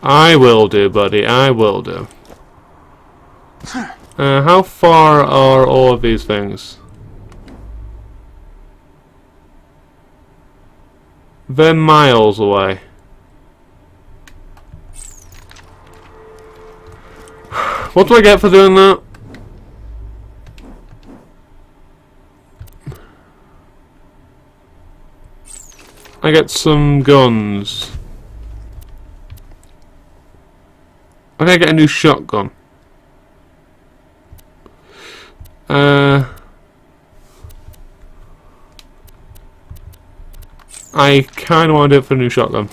I will do, buddy. I will do. How far are all of these things? They're miles away. What do I get for doing that? I get some guns. I'm gonna get a new shotgun. I kinda wanna do it for a new shotgun.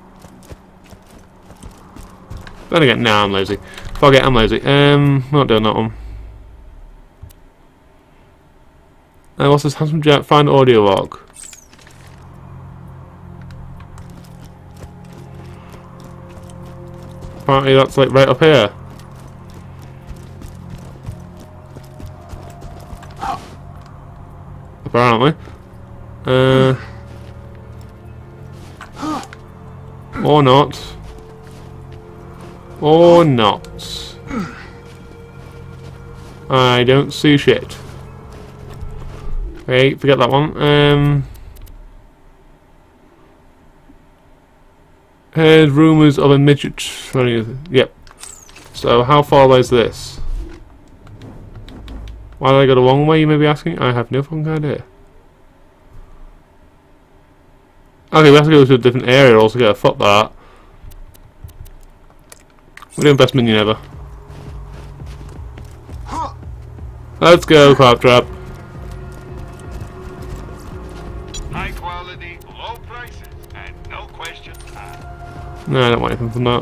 Then again, nah, I'm lazy. Fuck it, I'm lazy. Not doing that one. What's this? Handsome Jack, find audio log. Apparently that's like right up here. Apparently. Or not. Or not. I don't see shit. Okay, forget that one. Heard rumours of a midget running. Yep. So how far away is this? Why did I go the wrong way, you may be asking? I have no fucking idea. Okay, we have to go to a different area altogether. Fuck that. We're doing best minion ever. Let's go, Claptrap. High quality, low prices, and no questions asked. No, I don't want anything from that.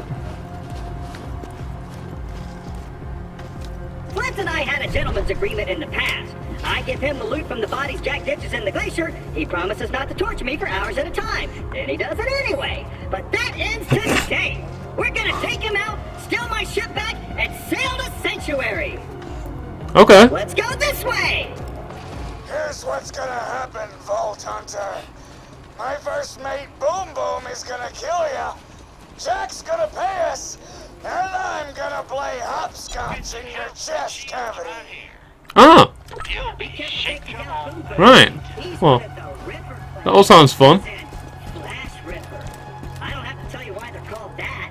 Flint and I had a gentleman's agreement in the past. I give him the loot from the bodies Jack ditches in the glacier. He promises not to torture me for hours at a time. And he does it anyway. But that ends today. We're gonna take him out, steal my ship back, and sail to Sanctuary. Okay. Let's go this way! Here's what's gonna happen, Vault Hunter. My first mate, Boom Boom, is gonna kill ya. Jack's gonna pay us, and I'm gonna play hopscotch in your chest cavity. Ah! You'll be shaking on. Right. Well, that all sounds fun. Flash Ripper. I don't have to tell you why they're called that.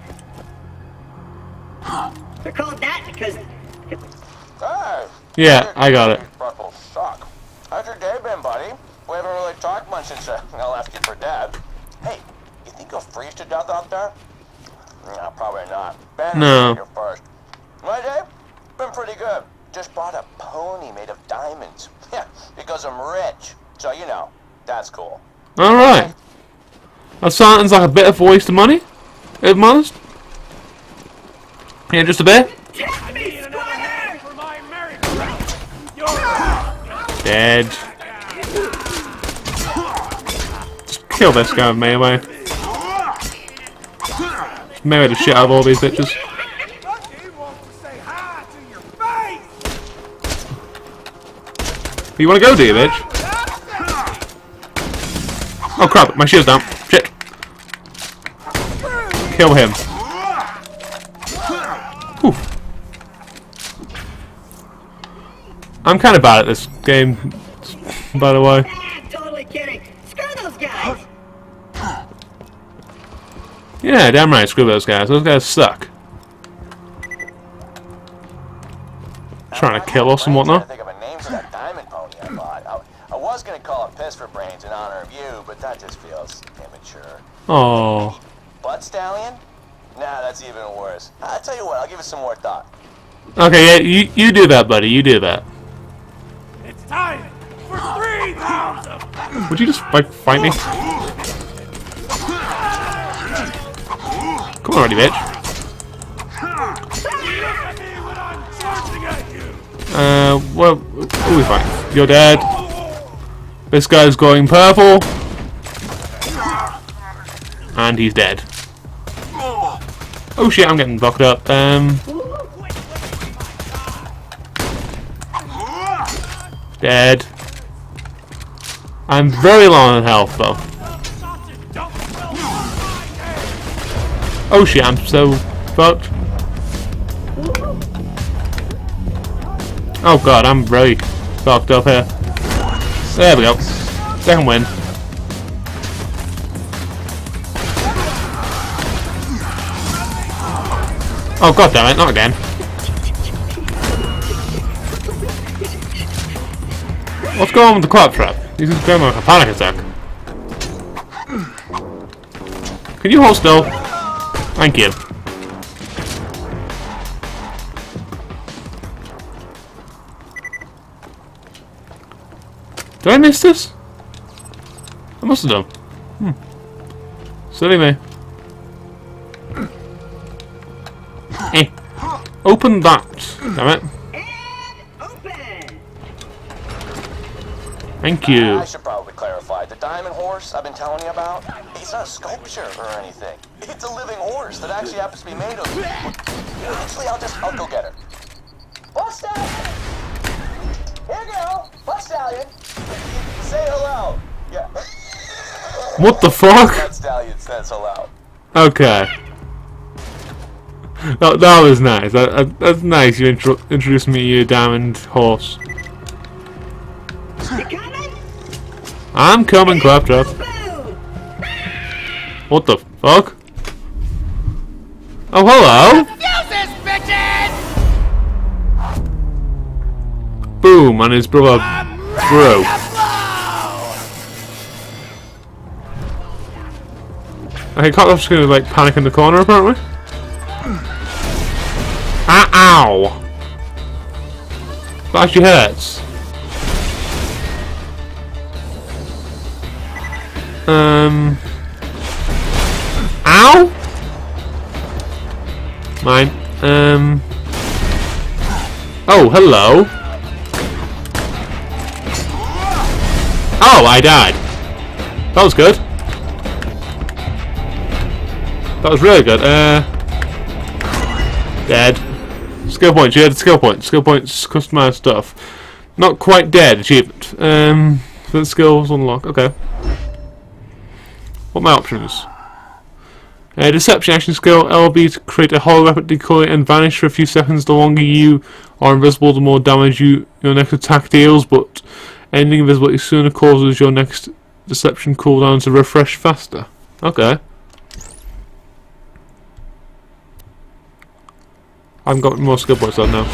They're called that because... Hey. Yeah, I got it. Buckle suck. How's your day been, buddy? We haven't really talked much since I left you for dead. Hey, you think you'll freeze to death out there? No, probably not. Ben, No. you're first. My day? Been pretty good. Just bought a pony made of diamonds. Yeah, because I'm rich. So, you know, that's cool. Alright. That sounds like a bit of a waste of money, if I'm honest. Yeah, just a bit. Take me, Squire! For my merry-go-round. Dead. Just kill this guy with melee. Just melee the shit out of all these bitches. You wanna go, do you, bitch? Oh crap, my shield's down. Shit. Kill him. Whew. I'm kinda bad at this game, by the way. Totally kidding. Screw those guys. Yeah, damn right, screw those guys. Those guys suck. Trying to kill us and whatnot. Think of a name for that diamond pony I bought. I was gonna call it Piss for Brains in honor of you, but that just feels immature. Oh. Butt Stallion? Nah, that's even worse. I'll tell you what, I'll give it some more thought. Okay, yeah, you do that, buddy. You do that. It's time for 3,000. Would you just like fight me? Come on, already, bitch. What are we fighting? You're dead. This guy's going purple. And he's dead. Oh shit, I'm getting blocked up. Dead. I'm very low on health though. Oh shit, I'm so fucked. Oh god, I'm really fucked up here. There we go. Second win. Oh god damn it, not again. What's going on with the clap trap? He's just going like a panic attack. Can you hold still? Thank you. Did I miss this? I must have done. Silly me. Open that. Damn it. And open. Thank you. I should probably clarify. The diamond horse I've been telling you about, it's not a sculpture or anything. It's a living horse that actually happens to be made of. Actually, I'll go get her. Buck Stallion! Here you go! Buck Stallion! Say hello! Yeah. What the fuck? Buck Stallion says hello. Okay. That was nice. That's nice. You introduced me to your diamond horse. You coming? I'm coming, Claptrap. What the fuck? Oh, hello. Boom, and his brother broke. Okay, Claptrap's gonna like panic in the corner apparently. Ow! That actually hurts. Ow! Mine. Oh, hello. Oh, I died. That was good. That was really good. Dead. Skill points, yeah, skill points. Skill points, customized stuff. Not quite dead, achievement. The skills unlock, okay. What are my options? Deception action skill, LB to create a holographic decoy and vanish for a few seconds. The longer you are invisible, the more damage your next attack deals, but ending invisibility sooner causes your next deception cooldown to refresh faster. Okay. I haven't got more skill points on now.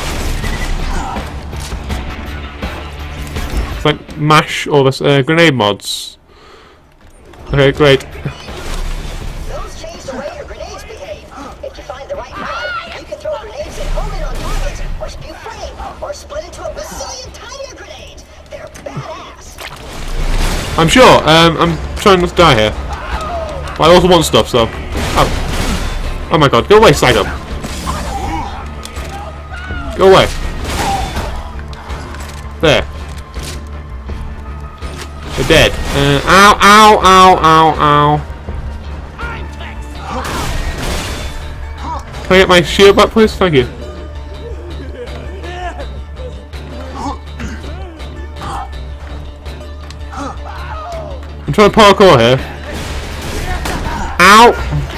It's like mash all this grenade mods. Okay, great. Those change the way your grenades behave. If you find the right mod, you can throw grenades and home in on targets, or spew flame, or split into a bazillion tinier grenades. They're badass. I'm sure. I'm trying not to die here. But I also want stuff, so. Oh. Oh my god, go away, Psycho. Go away. There. You're dead. Ow, ow, ow, ow, ow. Can I get my shield back, please? Thank you. I'm trying to parkour here. Ow!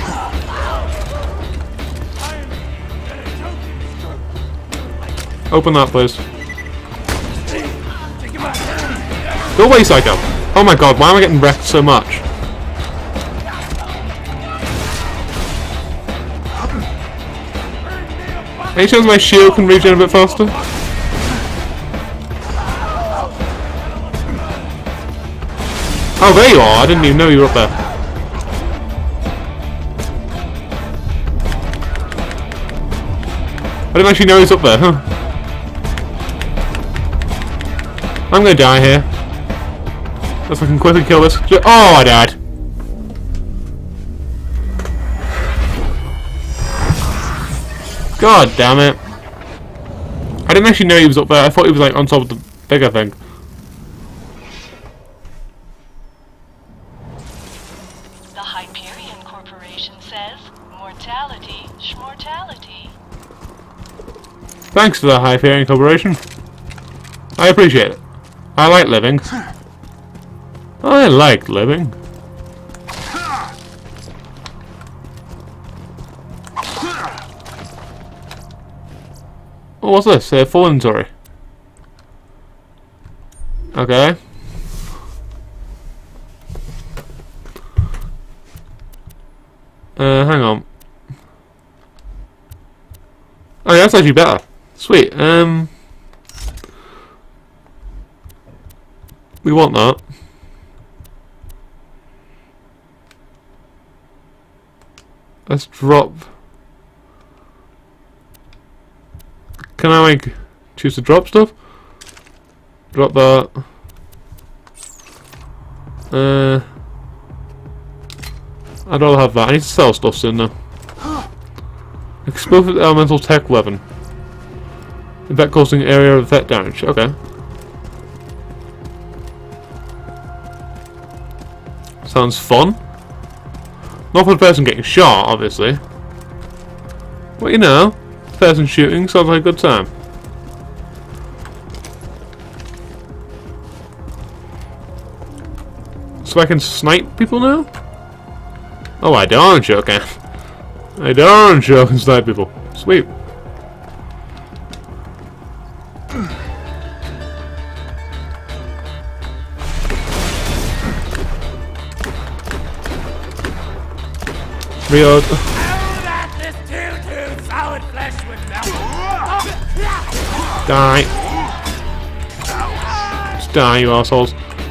Open that, please. Go away, Psycho! Oh my god, why am I getting wrecked so much? Any chance my shield can regen a bit faster? Oh, there you are! I didn't even know you were up there. I didn't actually know he was up there, huh? I'm gonna die here. If I can quickly kill this. Oh, I died. God damn it. I didn't actually know he was up there. I thought he was like on top of the bigger thing. The Hyperion Corporation says, mortality, schmortality. Thanks for the Hyperion Corporation. I appreciate it. I like living. I like living. Oh, what's this? Full inventory. Okay. Hang on. Oh, yeah, that's actually better. Sweet. We want that. Let's drop. Can I like choose to drop stuff? Drop that. I'd rather have that. I need to sell stuff soon though. Explosive elemental tech weapon. Effect causing area of effect damage. Okay. Sounds fun. Not for the person getting shot, obviously. But you know, person shooting sounds like a good time. So I can snipe people now? Oh, I darn sure can. I darn sure can snipe people. Sweet. Reload. Die. Just die, you assholes.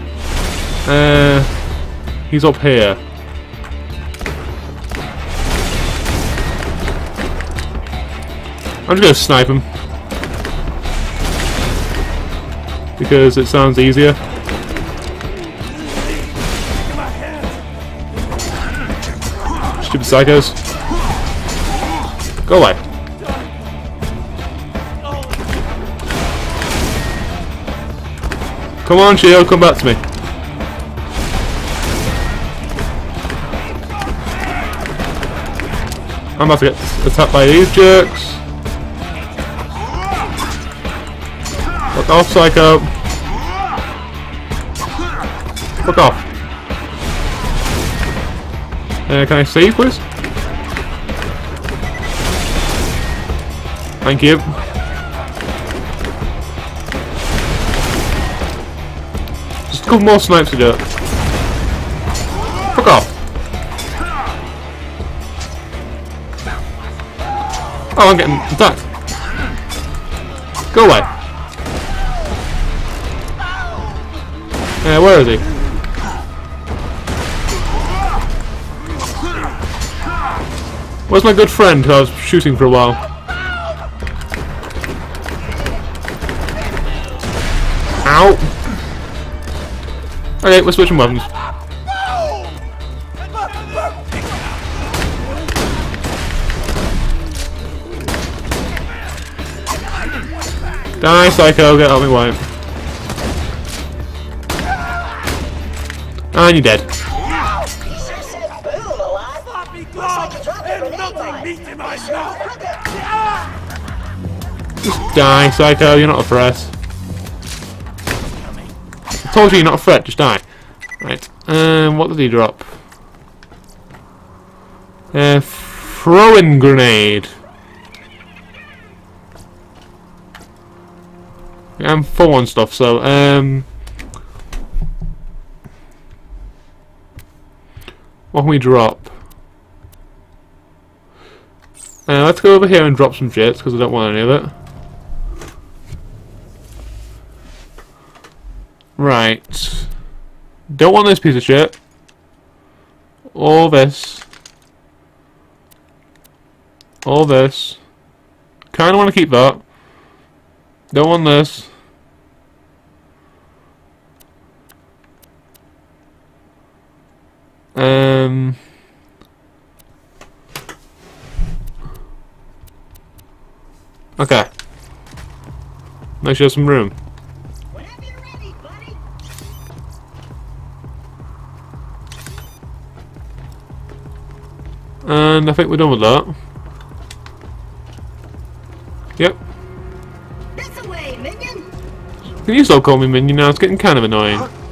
He's up here. I'm just gonna snipe him. Because it sounds easier. Stupid psychos. Go away. Come on, Shio, come back to me. I'm about to get attacked by these jerks. Fuck off, psycho. Fuck off. Can I save, please? Thank you. Just a couple more snipes to do it. Fuck off. Oh, I'm getting attacked. Go away. Where is he? Where's my good friend who I was shooting for a while? Ow! Okay, we're switching weapons. Die, psycho, get out of my way. And you're dead. Just die, psycho, you're not a threat. I told you you're not a threat, just die. Right, what did he drop? Throwing grenade. I'm full on stuff, so, what can we drop? Let's go over here and drop some jets, because I don't want any of it. Right. Don't want this piece of shit. All this. All this. Kinda want to keep that. Don't want this. Okay. Make sure there's some room. Whenever you're ready, buddy. And I think we're done with that. Yep. This away, minion. Can you still call me minion now? It's getting kind of annoying.